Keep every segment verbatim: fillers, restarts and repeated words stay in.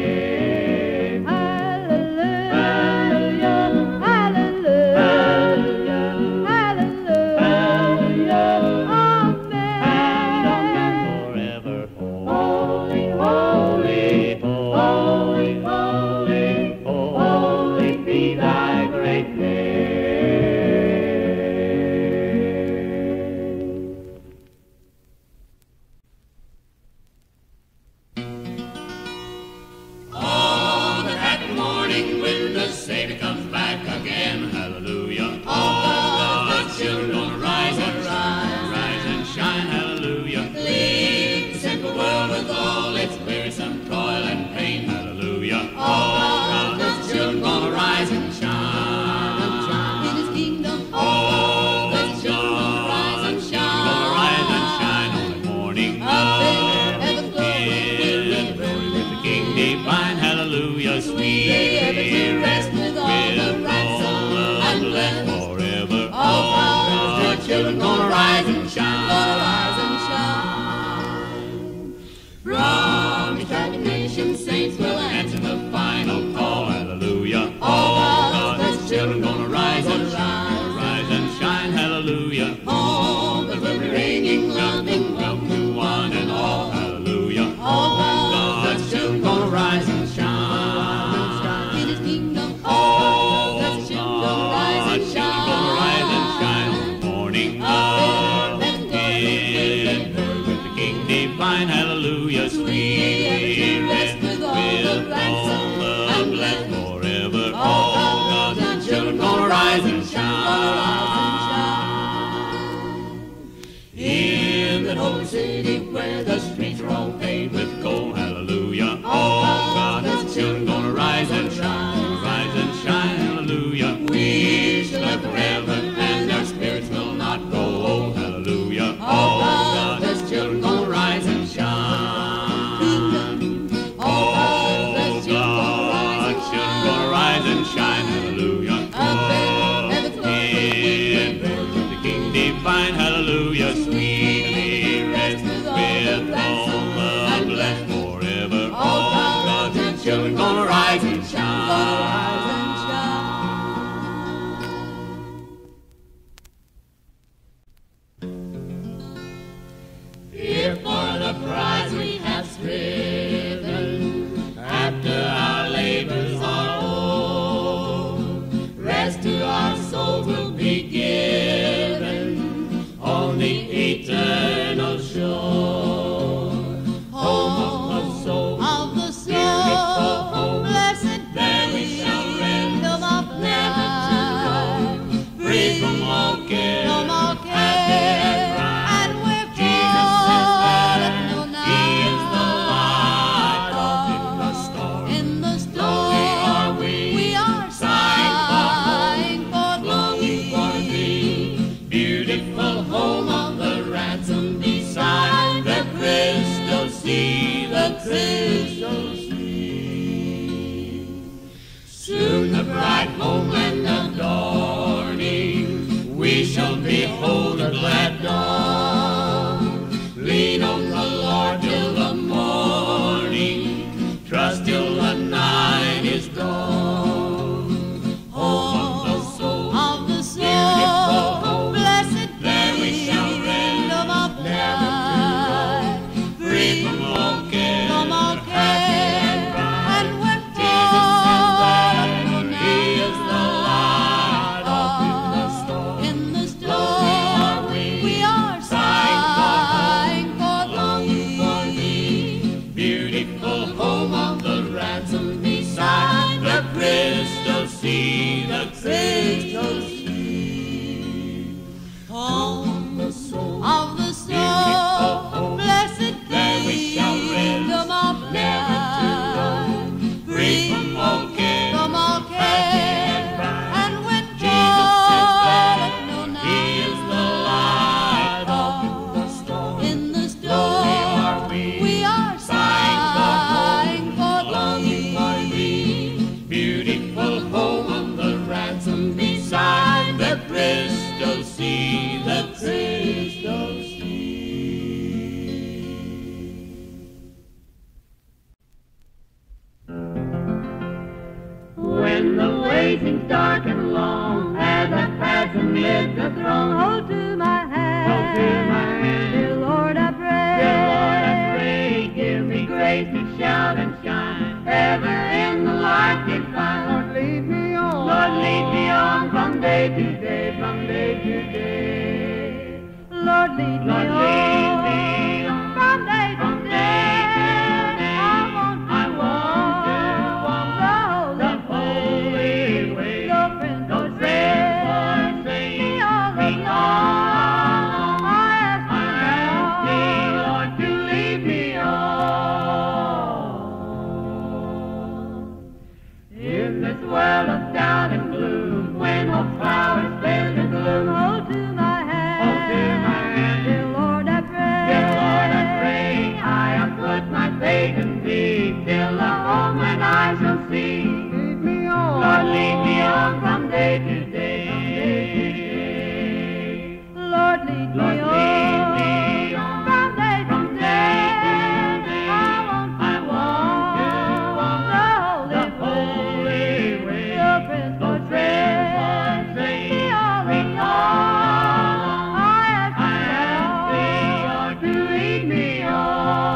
Home of the soul, amid the throng. Hold to my hand, Hold to my hand. dear Lord, I pray. Dear Lord, I pray, give me grace to shout and shine, ever in the light divine. Lord, lead me on. Lord, lead me on from day to day, from day to day. Lord, lead me Lord, on. lead me on From day to from day. day to day. I want to I want to walk the the holy way. No friends No forsake friends forsake me all me alone. all alone. I ask I ask thee, thee, Lord, to lead me on. In this world of doubt and gloom, when all flowers fail to bloom, hold to my hand, hold to my hand. dear Lord, I pray. Dear Lord, I pray, I have put my faith in thee, till the home and I shall see. Lead me on. Lord, lead me on from day to day, from day to day. Lord, lead me Lord, on. lead me on From day to from day. day to day. I want to I want to walk the the holy way. No friends No friends forsake forsake me all me alone. all alone. I ask I ask thee, thee, Lord, to lead me on.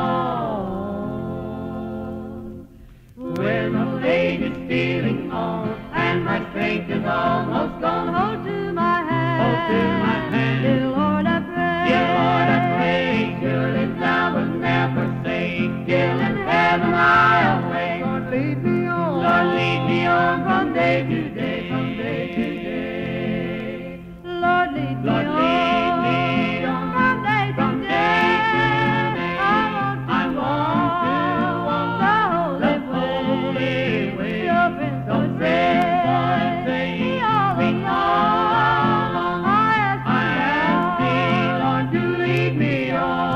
When the day is stealing on, and my strength is almost gone, hold to my hand, hold to my hand. dear Lord, I pray. Dear Lord, I pray, surely thou wilt never forsake, till in heaven I await. Lord, lead me on. Lord, lead me on from day to day, from day to day. Lord, lead me Lord, on. lead me on From day to from day. day to day. I want to I want to walk walk the the holy way. No friends No friends forsake forsake me all me alone. all alone. I ask I ask thee, thee, Lord, to lead me on.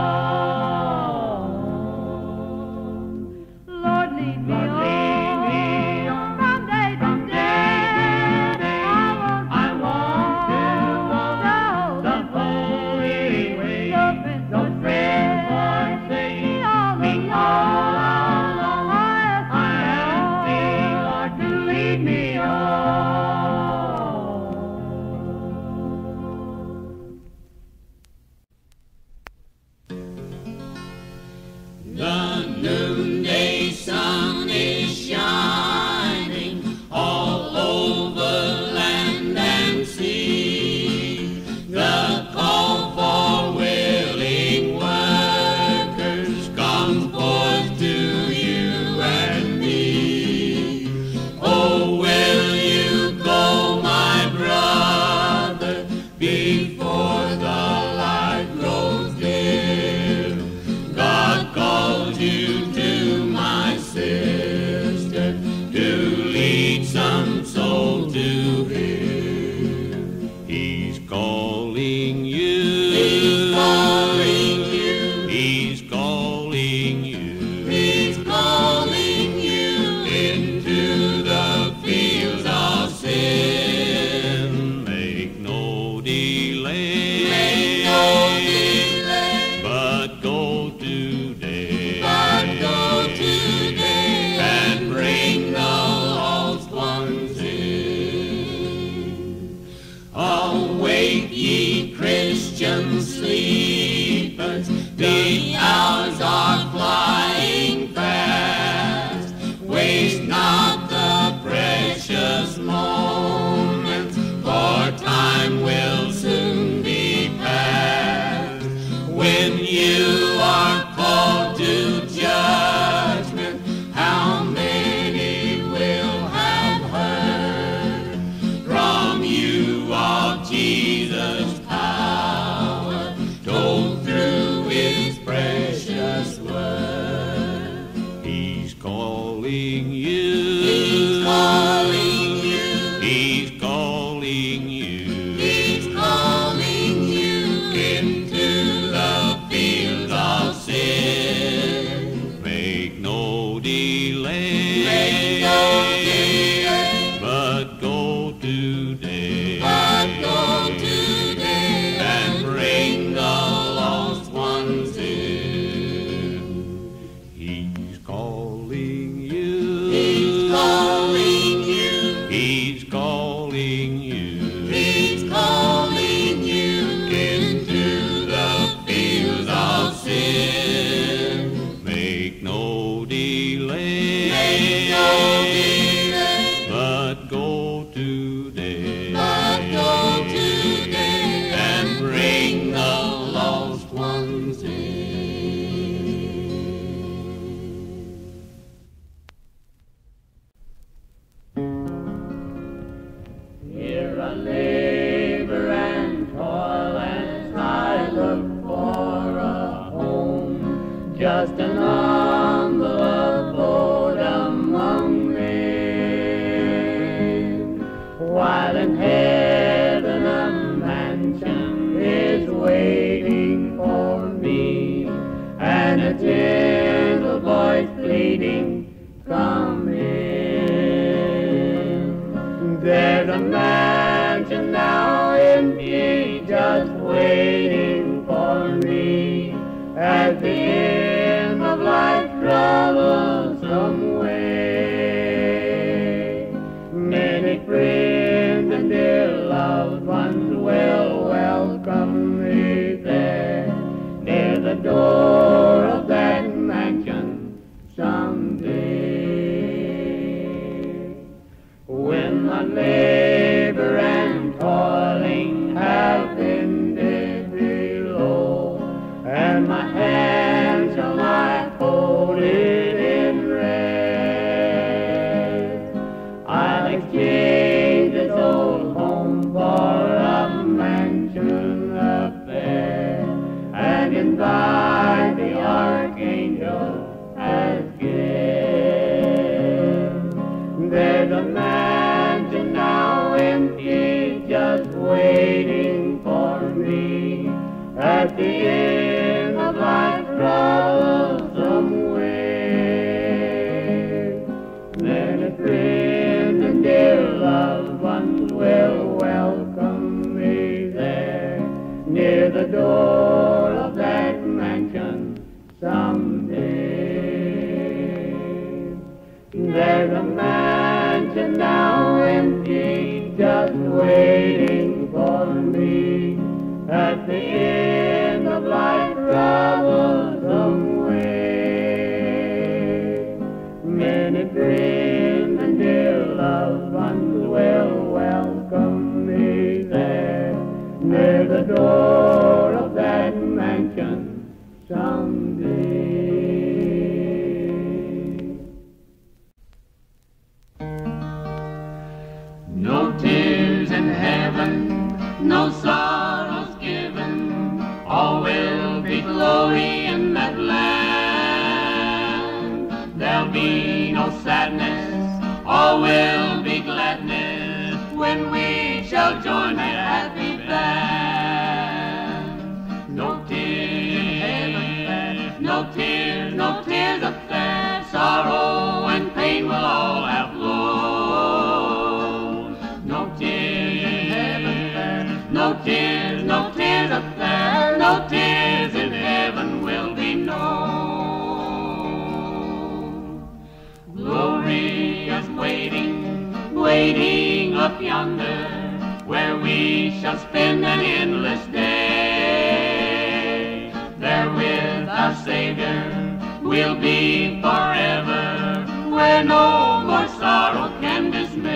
Lord, lead me Lord, on. lead me on From day to from day. day to day. I want to I want to walk the holy way. No friends No friends forsake me all me alone. all alone. I I ask thee, Lord, to lead me on. The noonday sun is shining all over land and sea. The call for willing workers comes forth to you and me. Oh, will you go, my brother, before the light grows dim? God calls you to, my sister, to lead some soul to Him. He's calling you. He's calling you. He's calling you. He's calling you into the fields of sin. Make no delay. Make no delay. But go today. But go today. And bring the lost ones in. Awake, ye Christian sleepers, the hours are flying fast. Waste not the precious moments, for time will soon be past. When you are called to judgment, how many will have heard from you of Jesus' power, told through His precious word? He's calling you. He's calling you. He's calling you. He's calling you into the fields of sin. Make no delay. Make no delay. But go today. But go today. And bring the lost ones in. He's calling you. He's calling you. He's calling you. He's calling day, but go today, and bring the lost ones in. Here I labor and toil as I look for a home, just an humble abode among men, while in heaven a mansion is waiting for me, and a gentle voice pleading, come in. There's a mansion now empty, just waiting for me, at the end of life's troublesome way. Many friends and dear loved ones will welcome me there, near the door of that mansion someday. When my labor and toiling have ended below, and my hands shall lie folded in rest, I'll exchange this old home for a mansion up there, and invite the archangel as guest. There's a mansion now empty, just waiting for me, at the end of life's troublesome way. Many friends and dear loved ones will welcome me there, near the door of that mansion someday. There's a mansion now empty, just waiting for me, at the end of life's troublesome way. Many friends and dear loved ones will welcome me there, near the door of that mansion someday. No tears in heaven, no sorrows given, all will be glory in that land. There'll be no sadness, all will be gladness, when we shall join the happy band. No tears in heaven, no tears, no tears up there, sorrow and pain will all have flown. No tears in heaven, no tears, no tears up there, no tears in heaven will be known. Glory is waiting, waiting up yonder, where we shall spend an endless day. There with our Savior we'll be forever, where no more sorrow can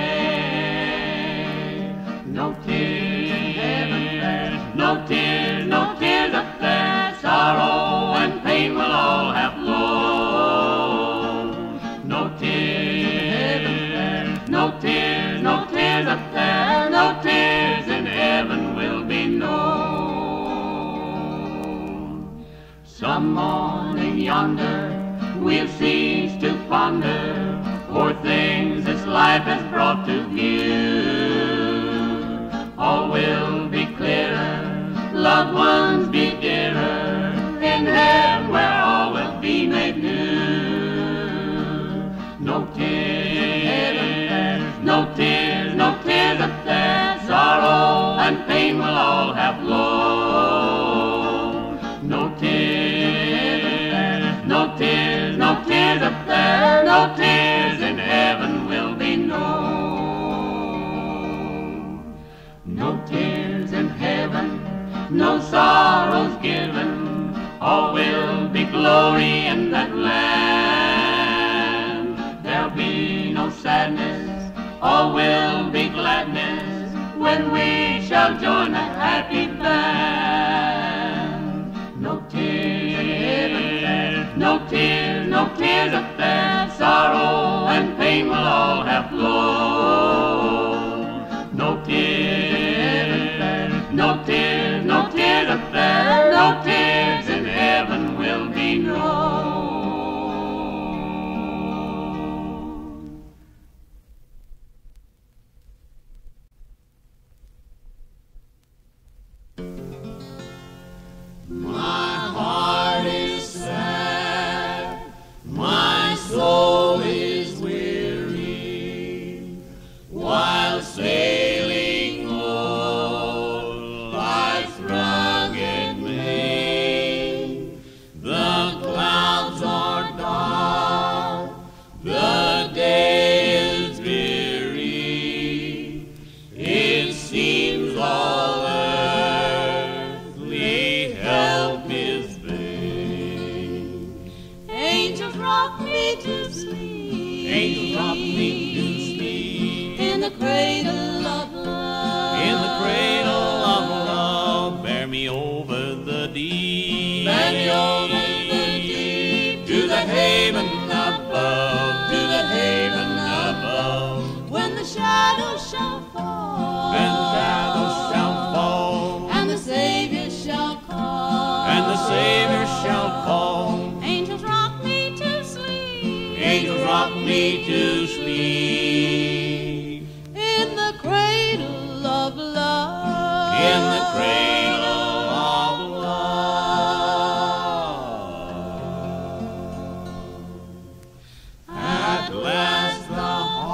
dismay. No tears in heaven, no tears, no tears up there, sorrow and pain will all have flown. No tears in heaven, no tears, no tears up there, no tears in heaven will be known. Some morning yonder we'll cease to ponder o'er things this life has brought to view. All will be clearer, loved ones be dearer, in heaven where all will be made new. No tears in heaven, no tears, no tears up there, sorrow and pain will all have flown. No tears in heaven, no tears, no tears up there, no tears in heaven will be known. No tears in heaven, no sorrows given, all will be glory in that land. There'll no sadness, all will be gladness when we shall join the happy band. No tears, no tears, no tears up there, sorrow and pain will all have flown. No tears, no tears, no tears up there, no tears in heaven will be known. My heart is sad, my soul is weary, while sailing o'er life's rugged main. The clouds are dark, the day is dreary, it seems all earthly help is vain. Angels rock me to sleep. Angels rock me to sleep In the cradle of love. in the cradle of love. Bear me over the deep, Bear me over the deep to the haven above, to the haven above. When the shadows shall fall. And the shadows shall fall, And the Savior shall call. and the Savior shall call. Angels rock me to sleep. Angels rock me to sleep In the cradle of love. in the cradle of love. At last the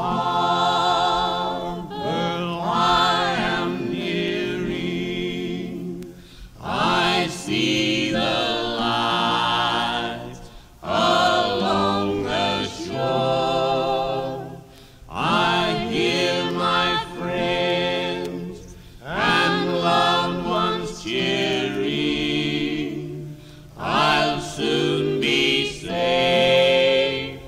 harbor I am nearing. I see the lights along the shore. I hear my friends and loved ones cheering. I'll soon be safe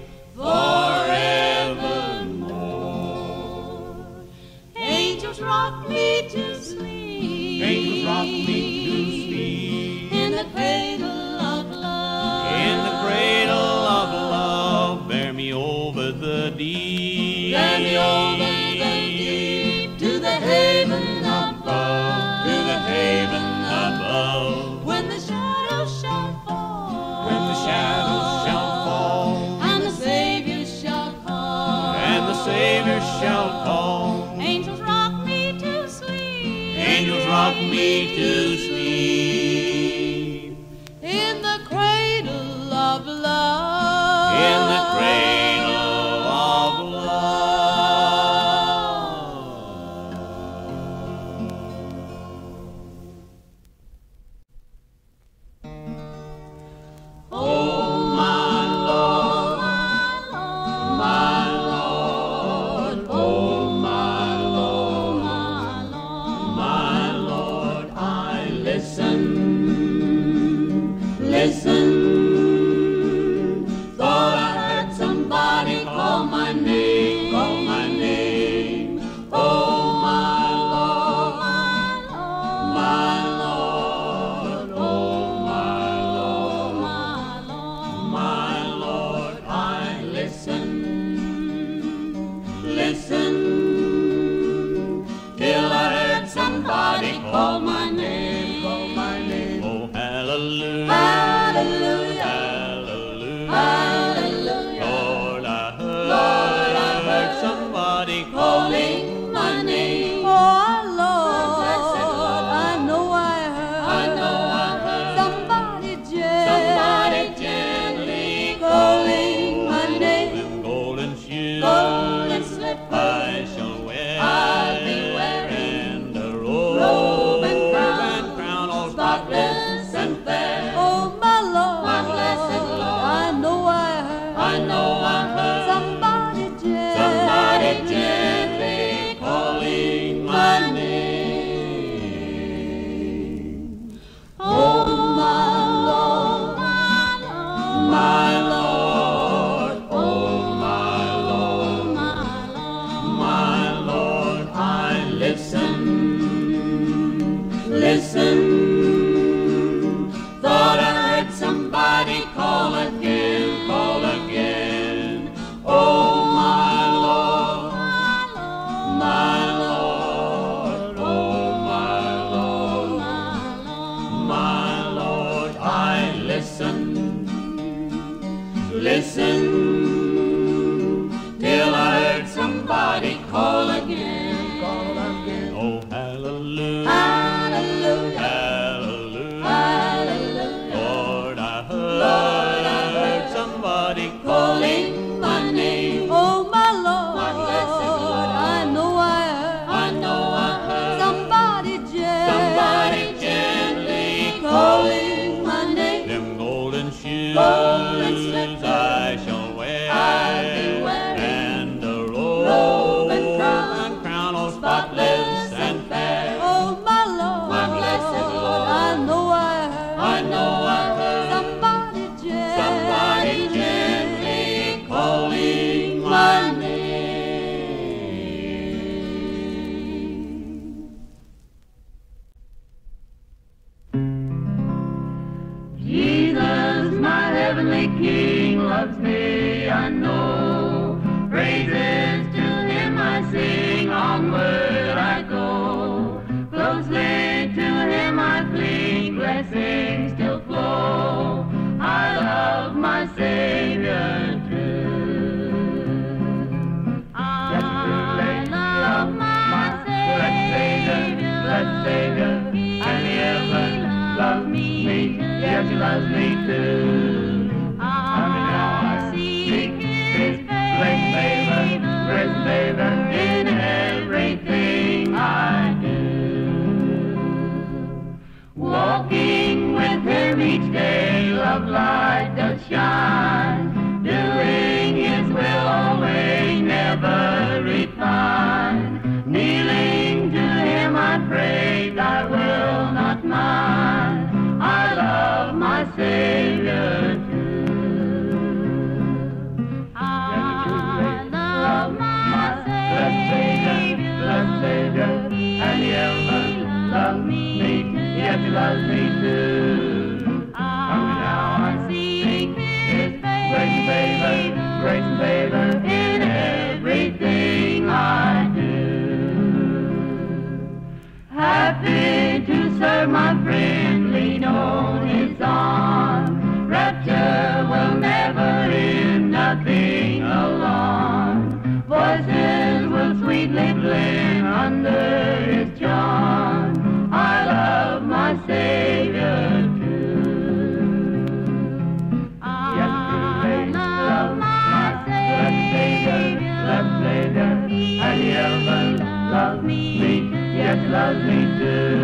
forevermore. Angels rock me to sleep. Angels rock me to sleep In the cradle of love. in the cradle of love. Bear me over the deep, Bear me over the deep to the haven above. to the haven above. When the shadows shall fall. When the shadows shall fall, And the Savior shall call. and the Savior shall call. Angels rock me to sleep. Angels rock me to sleep In the cradle of love. in the cradle of love. Oh, my Lord, my Lord, oh, my Lord, My Lord. my Lord, I listen listen till I heard somebody call again. Call again. Oh, hallelujah, Hallelujah, hallelujah. hallelujah. Lord, I heard, Lord, I heard somebody calling my name. Oh, my Lord, My blessed Lord. I know I heard I know I heard somebody gently somebody gently calling my name. them golden shoes Golden slippers I shall wear, I'll be wearing, and a robe robe and crown, and crown all spotless spotless and and fair. Oh, my Lord, My blessed Lord. I know I heard I know I heard somebody gently somebody gently calling my name. Jesus, my heavenly King, loves me, I know. Praises to him I sing, onward I go. Closely to him I cling, blessings still flow. I love my Savior true. Yes, too late. I love my blessed Savior, blessed Savior, and he ever loves me. Yes, he loves me too. I mean, now I seek his great favor, great favor in everything I do. Walking with him each day, love light does shine. Doing his will always, never refine. Kneeling to him I pray, thy will not mine. I love my Savior true. I love my blessed Savior, blessed Savior, and he ever loves me. Yes, he loves me too. And now I seek his great favor, great favor in everything I do. Happy to serve my friend, lean on his arm. Rapture will never end, nothing alarm. Voices will sweetly blend under his charm. I love my Savior true. Yes, truly, love my blessed Savior, blessed Savior, and he ever loves me. Yes, he loves me too.